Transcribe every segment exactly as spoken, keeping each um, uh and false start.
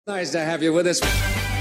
Nice to have you with us.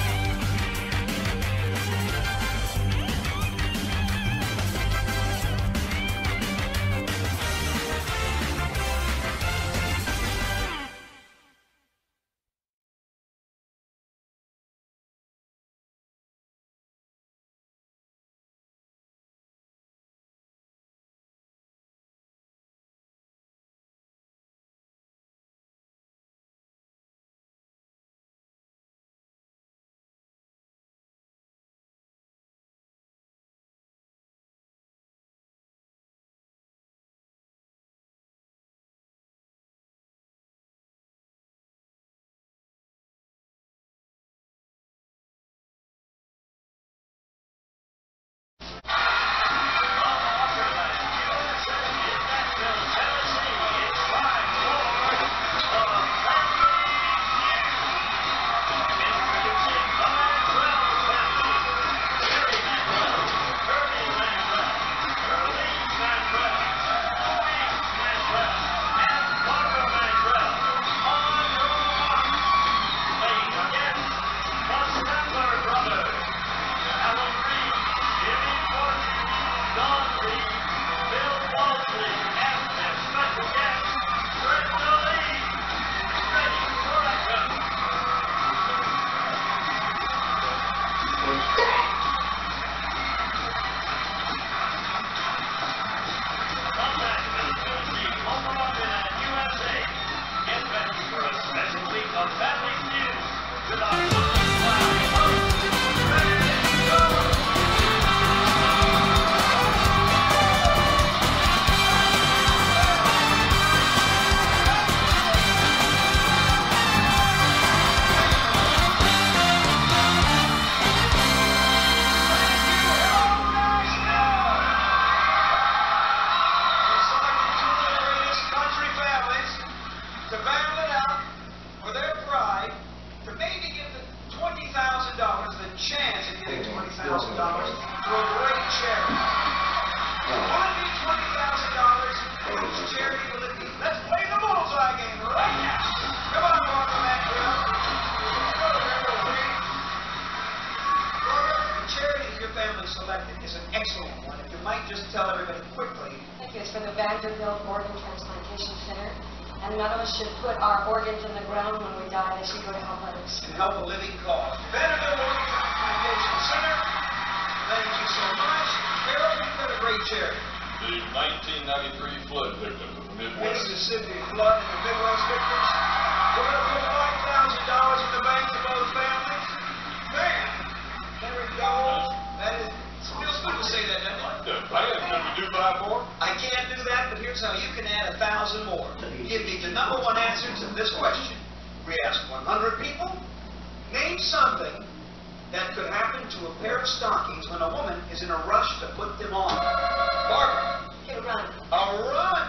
And none of us should put our organs in the ground when we die. They should go to help others. And help a living cause. Vanderbilt Organ Transplantation Center, thank you so much. Carol, you've got a great charity. The nineteen ninety-three flood victims of the Midwest. Mississippi flood and the Midwest victims. We're going to put five thousand dollars in the bank for both families. Bam! There we go. That is, it feels good to say that, doesn't it? The plan, can we do five more? I can't do that, but here's how you can add a thousand more. Give me the number one answer to this question. We asked one hundred people. Name something that could happen to a pair of stockings when a woman is in a rush to put them on. Barbara. Get a run. A run.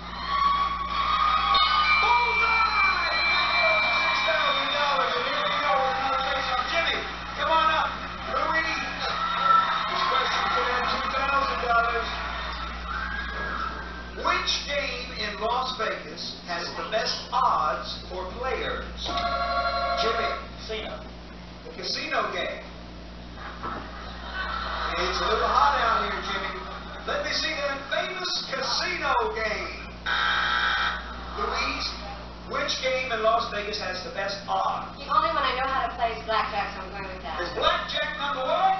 Bullseye! six thousand dollars. And here we go with another face-off. Jimmy, come on up. Louise. This question could have two thousand dollars. Which game in Las Vegas has the best odds for players? Jimmy. Casino. The casino game. It's a little hot out here, Jimmy. Let me see that famous casino game. Louise, which game in Las Vegas has the best odds? The only one I know how to play is blackjack, so I'm going with that. Is blackjack number one?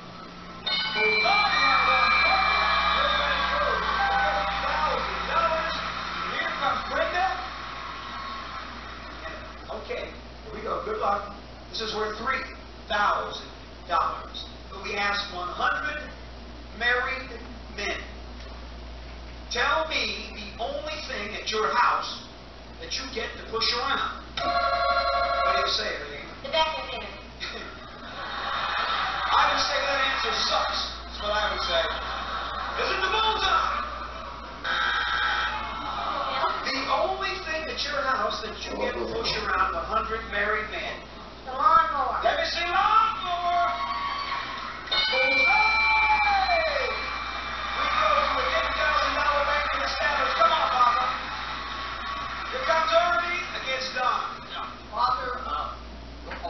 Here comes Brenda. Okay, here we go. Good luck. This is worth three thousand dollars. But we asked one hundred married men. Tell me the only thing at your house that you get to push around. What do you say, Erlene? The vacuum cleaner. I would say that answer sucks. That's what I would say. Is it the bullseye? The only thing at your house that you get to push around one hundred married men. The lawnmower. Let me see lawnmower. Bullseye! We go to a ten thousand dollar bank in the Statler. Come on, Papa. Here comes Ernie against Don. Father, uh,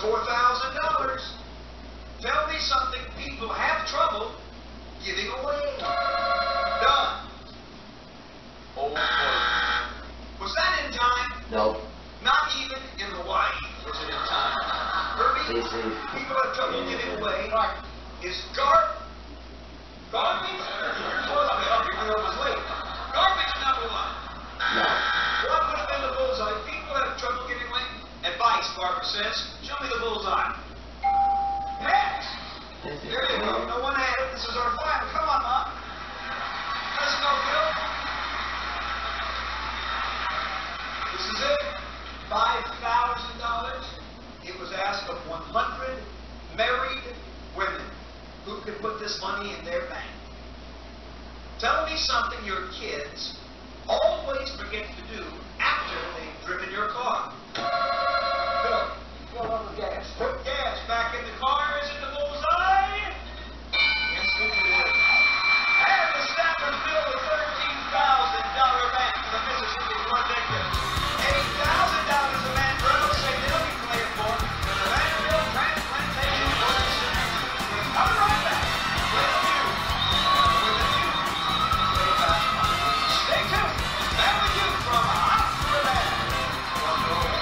four thousand dollars. Tell me something people have trouble giving away. Done. Old clothes. Was that in time? No. Not even in Hawaii was it in time. Herbie, Please leave. people have trouble giving away is gar garbage. Here's what I'm up even though it was late. Garbage number one. No. What would have been the bullseye? People have trouble giving away. Advice, Barbara says. Show me the bullseye. Pass. There you go. No one had it. This is our final. Come on, Mom. Let's go, Bill. This is it. Five thousand dollars. It was asked of one hundred married women who could put this money in their bank. Tell me something your kids always forget to do after they've driven your car. Bill, fill up the gas. Put gas back in the car. Is it the bullseye? Yes, it is. And the Statler bill a thirteen thousand dollars bank for the Mississippi project. eight thousand dollars a Mandrell say they'll be playing for the Mandrell Transplantation Corporation. I'll be right back with a view. With a view. Way back. Stay tuned. Back with you from Amsterdam. Don't go away.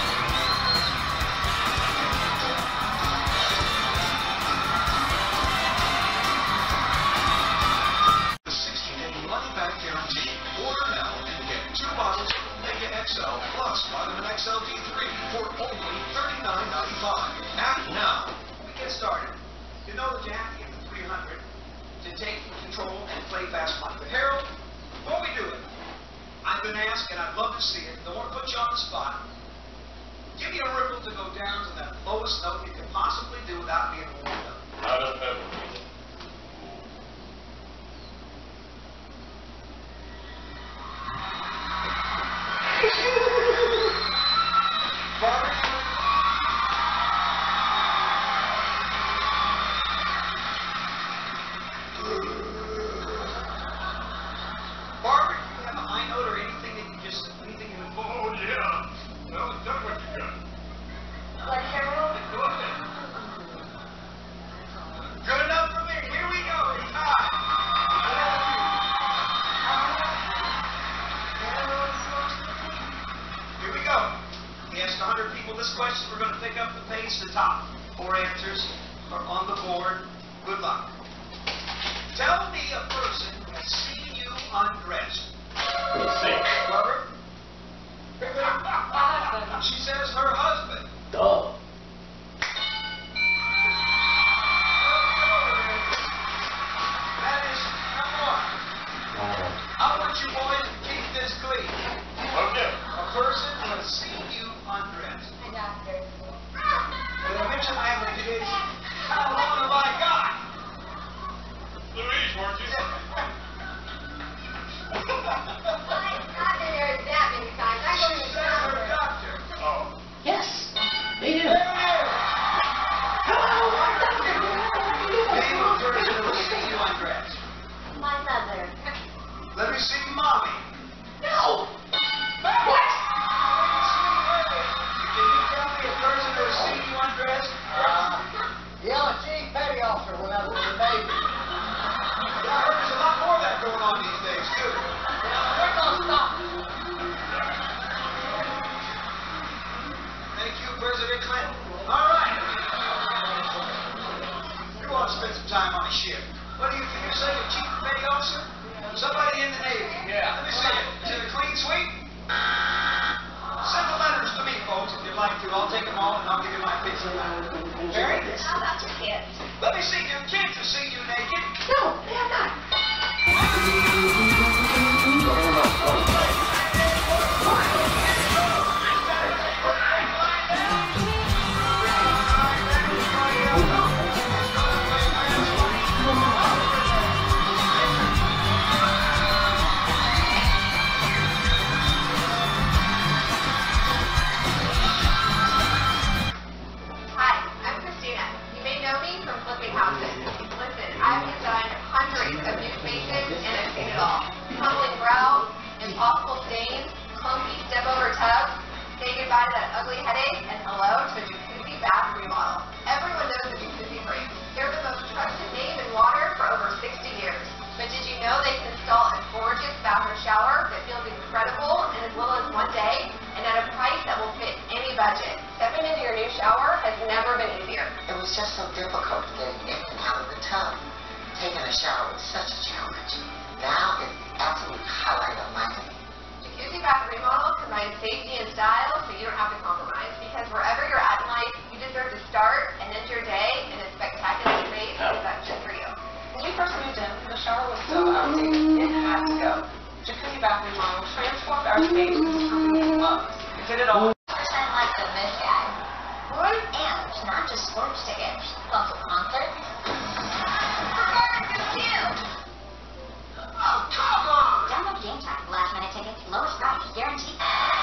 The sixty-day money-back guarantee. Order now and get two bottles of Mega X L plus Vitamin X L D three for only thirty-nine ninety-five. Act now. Before we get started, you know that you have to get the three hundred to take control and play fast money. But Harold, before we do it, I've been asked, and I'd love to see it, don't want to put you on the spot. Give me a ripple to go down to that lowest note you can possibly do without being warmed up. I don't have a Barbara, Barbara, do you have a high note or anything that you just, anything you would... Oh, yeah. Well, tell me what you got. Like Harold? Go ahead. Good enough for me. Here we go. It's time. Here we go. We asked one hundred people this question. We're going to pick up the pace. The top four answers are on the board. Good luck. Tell me a person who has seen you undressed. Sick. Robert? Husband. She says her husband. Duh. That is number one. Oh. I want you boys to keep this clean. Okay. A person who has seen you undressed. My doctor. Did I mention I have a kids? How long have I got? Louise, weren't you? I've been there that many times. I go to She the says her doctor. doctor. Oh. Yes. They do. There it is. Name of a person who has seen you undressed. My mother. Let me see mommy. No. What? Can you tell me a person who has seen you undressed? Yeah, chief petty officer when I was in the Navy. Yeah, I heard there's a lot more of that going on these days, too. We're gonna stop. Thank you, President Clinton. All right. You want to spend some time on a ship. What do you think? You're saying a chief petty officer? Somebody in the Navy. Yeah. Let me see it. Is it a clean sweep? Send the letters to me, folks, if you'd like to. I'll take them all and I'll give you my opinion. Very good. How about your kids? Let me see your kids have seen you naked. No, they have not. Hi, I'm Christina. You may know me from flipping houses. Listen, I've designed hundreds of new faces and I've seen it all. Tumbling brow, impossible shower has never been easier. It was just so difficult getting in and out of the tub. Taking a shower was such a challenge. Now it's the absolute highlight of my day. Jacuzzi bath remodel combines safety and style so you don't have to compromise. Because wherever you're at in life, you deserve to start and end your day in a spectacular space that's just for you. When we first moved in, the shower was so outdated, it had to go. Jacuzzi bath remodel transformed our space into something we loved. We did it all. Percent like the Miss guy. Board and not just sports tickets, also concerts. Performances too. Oh, come on! Download Game Time. Last minute tickets, lowest price, guaranteed.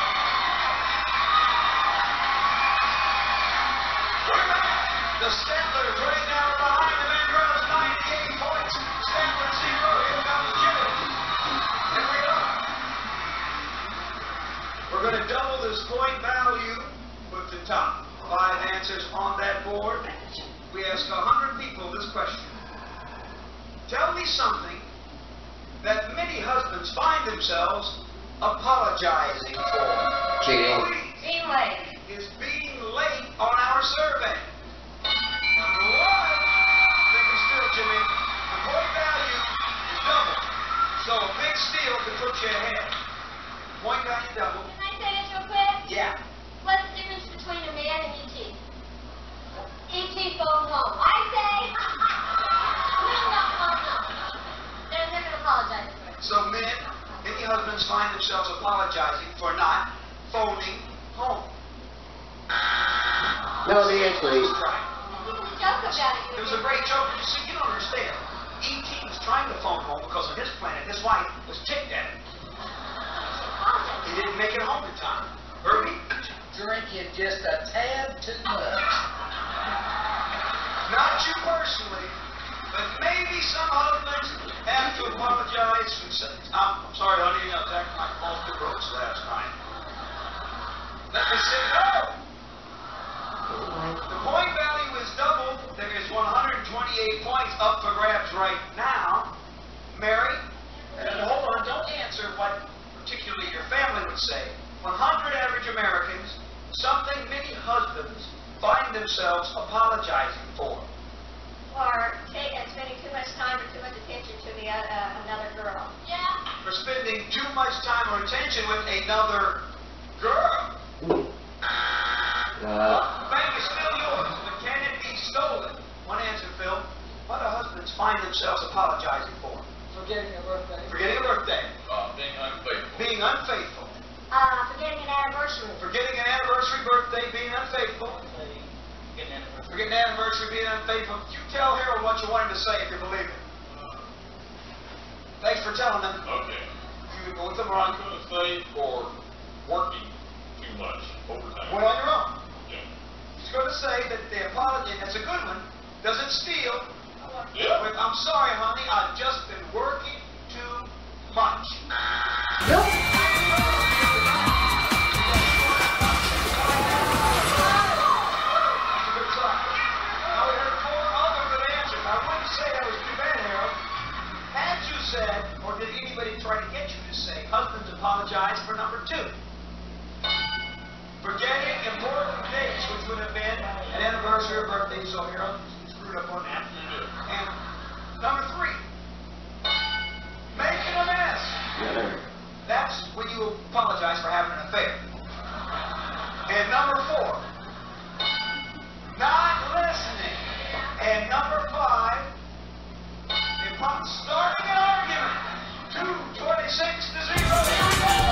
The Statler right now behind the Mandrell's ninety-eight points. Statler zero. Here comes Jimmy. And we are. We're going to double this point value with the top five answers on that board. We ask one hundred people this question. Tell me something that many husbands find themselves apologizing for. Cheating. Being late. Is being late on our survey. Number one, think still, Jimmy. The point value is double. So a big steal could put you ahead. Point value double. Can I say this real quick? Yeah. What's the difference between a man and E T? E T phone home. I say, no, no, no, no. They're, they're going to apologize for it. So men, many husbands find themselves apologizing for not phoning home. No, the answer is Right. There was a joke about it. It was a great joke. You see, you don't understand. E T was trying to phone home because on his planet, his wife was ticked at him. He didn't make it home in time. Herbie? Drinking just a tad too much. Not you personally, but maybe some husbands have to apologize. And say, I'm, I'm sorry, honey, I was acting like Foster Brooks last night. Let me say no. The point value is doubled. There is one hundred twenty-eight points up for grabs right now. Mary, and hold on, don't answer what particularly your family would say. one hundred average Americans, something many husbands find themselves apologizing for. Or take, uh, spending too much time or too much attention to the uh, uh, another girl. Yeah. For spending too much time or attention with another girl. uh, The bank is still yours, but can it be stolen? One answer, Phil. What do husbands find themselves apologizing for? Forgetting a birthday. Forgetting a birthday. Uh, being unfaithful. Being unfaithful. Uh, forgetting an anniversary. Forgetting an anniversary, birthday, being unfaithful. Forgetting an anniversary, being unfaithful. You tell Harold what you want him to say if you believe it. Thanks for telling them. Okay. You go with them, I'm Ron. going to say for working too much overtime. Well, on your own. Yeah. He's going to say that the apology, that's a good one, doesn't steal. Yeah. But I'm sorry, honey, I've just been working too much. Good try. Now we heard four other good answers. I wouldn't say that was too bad, Harold. Had you said, or did anybody try to get you to say, husbands apologize for number two? Forgetting important dates, which would have been an anniversary or birthday, so Harold screwed up on that. And number three, making a mess. That's when you apologize for having an affair. And number four, not listening. And number five, if I'm starting an argument, two twenty-six to zero. Here we go.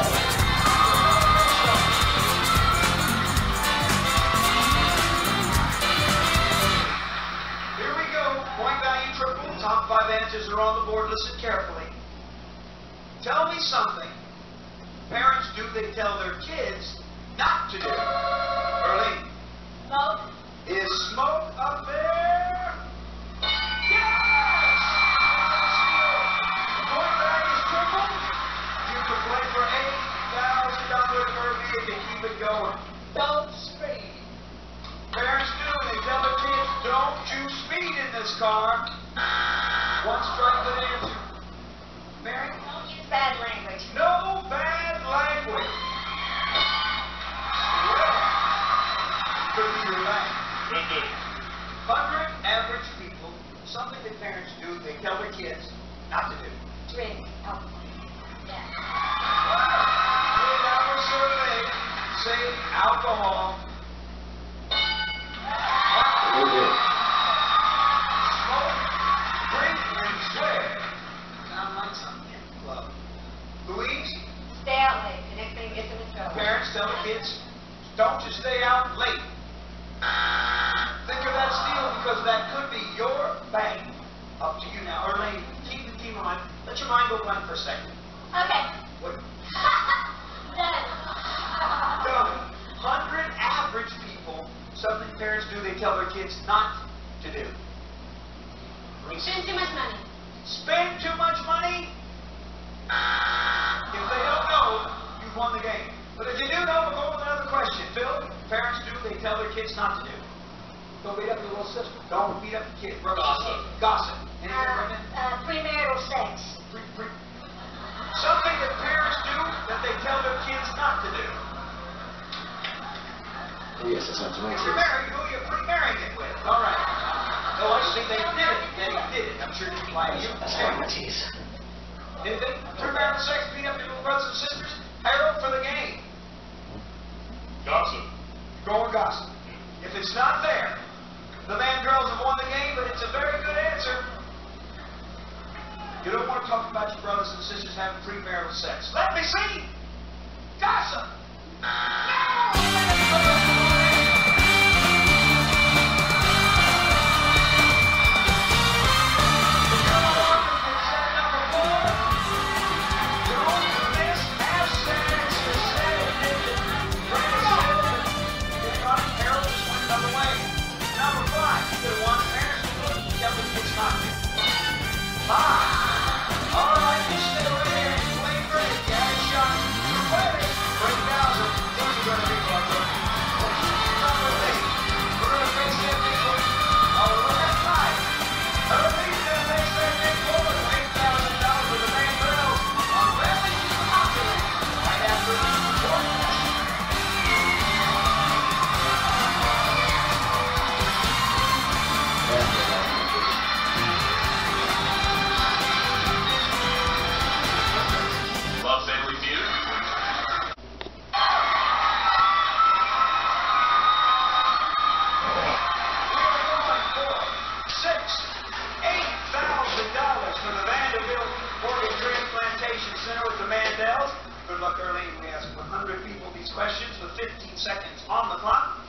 Here we go. Point value triple. Top five answers are on the board. Listen carefully. Tell me something parents do they tell their kids not to do. Early. Smoke. Is smoke up there? Yes! The point value is triple. You can play for eight thousand dollars per V if you keep it going. Don't speed. Parents do. They tell their kids, don't you speed in this car. One strike, good answer. Mary? Don't use bad language. No bad language. Well, Could be your bank. Could be. Hundred average people, something that parents do, they tell their kids not to do. Drink alcohol. Yeah. Three-hour survey say alcohol. Smoke, drink, and swear. Sound like something in the club. Louise, Stay out late. The next thing gets them in trouble. parents tell the kids, don't you stay out late. Think of that steal because that could be your bank. Up to you now. Erlene, keep the keep in mind. Let your mind go blank for a second. Okay. What? Done. Done. Hundred average people, something parents do, they tell their kids not to do. Spend too much money. Spend too much money? If they don't know, you've won the game. But if you do know, we'll go with another question. Phil, parents do, they tell their kids not to do. Don't beat up your little sister. Don't beat up the kid. Brother. Gossip. Gossip. Anything, Uh, Brendan? uh, premarital sex. Pre- pre- Something that parents do that they tell their kids not to do. Oh, yes, that's not to make If you're sense. married, who you're pre-marrying it with. All right. No, I think they did it. They did it. I'm sure they apply to you. That's not my teeth. Anything? Premarital sex, beat up your little brothers and sisters? Harold for the game. Gossip. Go and gossip. If it's not there, the Mandrells have won the game, but it's a very good answer. You don't want to talk about your brothers and sisters having premarital sex. Let me see. Gossip. Love Family Feud. Six, eight thousand dollars for the Vanderbilt Organ Transplantation Center with the Mandells. Good luck, Erlene. We asked one hundred people these questions with fifteen seconds on the clock.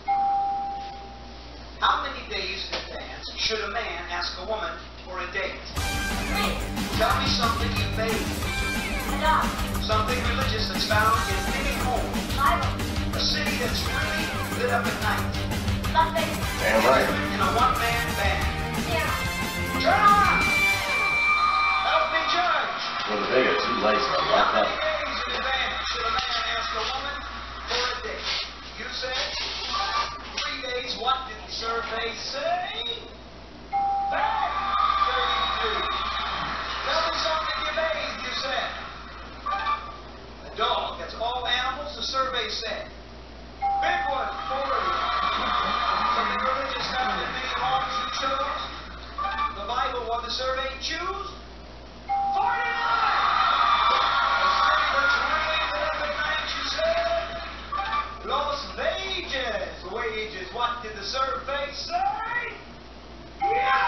How many days in advance should a man ask a woman for a date? Three. Tell me something you made, Adopt. something religious that's found in any home, Bible. a city that's really lit up at night, Las Vegas. Damn right. in a one-man band. Yeah. Turn on! Help me judge! Well, the bigger two lights are How locked many up. days in advance should a man ask a woman for a date? You said three days. What did the survey say? Bang! thirty-three. Tell me something you made, you said. A dog. That's all animals, the survey said. Big one, forty. Something religious found in many homes you chose. The Bible, what the survey choose? forty-nine! A city that's really lit up at night, you said. Las Vegas. Wages. What did the survey say? Yes!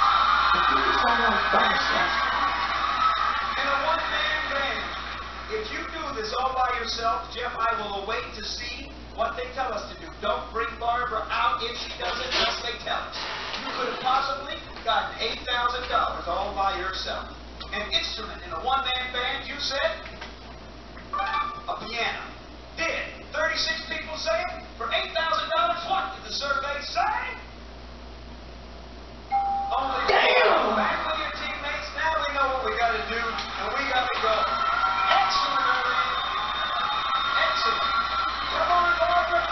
In a one-man band. If you do this all by yourself, Jeff, I will await to see what they tell us to do. Don't bring Barbara out if she does it unless they tell us. You could have possibly gotten eight thousand dollars all by yourself. An instrument in a one-man band, you said? A piano. Did thirty-six people say it? For eight thousand dollars, what did the survey say? Only Damn! back with your teammates. Now we know what we got to do, and we got to go. Excellent, Erlene. Excellent. Come on, Barbara.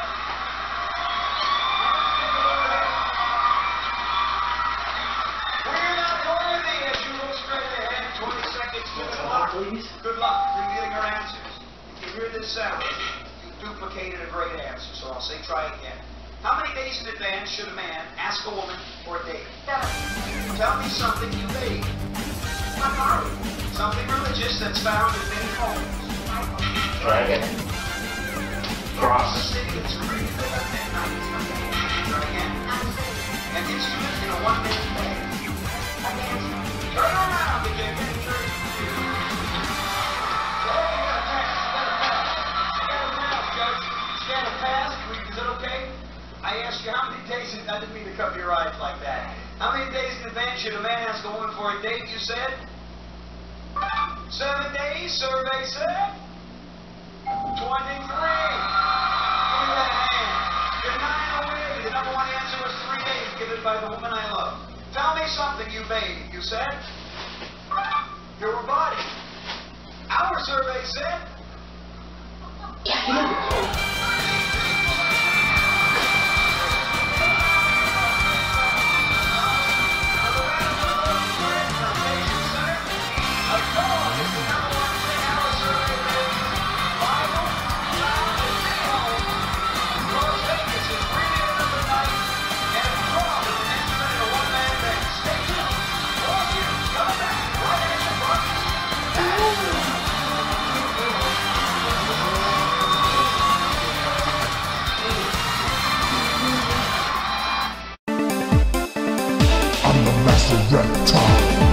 We're not worthy as you go straight ahead. twenty seconds to the clock. Please. Good luck revealing our answers. If you hear this sound, you duplicated a great answer, so I'll say try again. How many days in advance should a man ask a woman for a date? Seven. Tell me something you made. My body. Something religious that's found in many homes. Dragon. The Cross. city that's really lit up at night. Try again. I'm singing. An instrument in a one-man band. A dance. Turn around, B J. Get thirty. Oh, you gotta pass. You gotta pass. You gotta pass, Judge. You gotta pass. Is it okay? I asked you how many days, in, I didn't mean to cover your eyes like that. How many days in advance should a man ask a woman for a date, you said? Seven days, survey said. twenty-three. Give me that hand. You're nine away. The number one answer was three days given by the woman I love. Tell me something you made, you said. Your body. Our survey said. I'm the master reptile.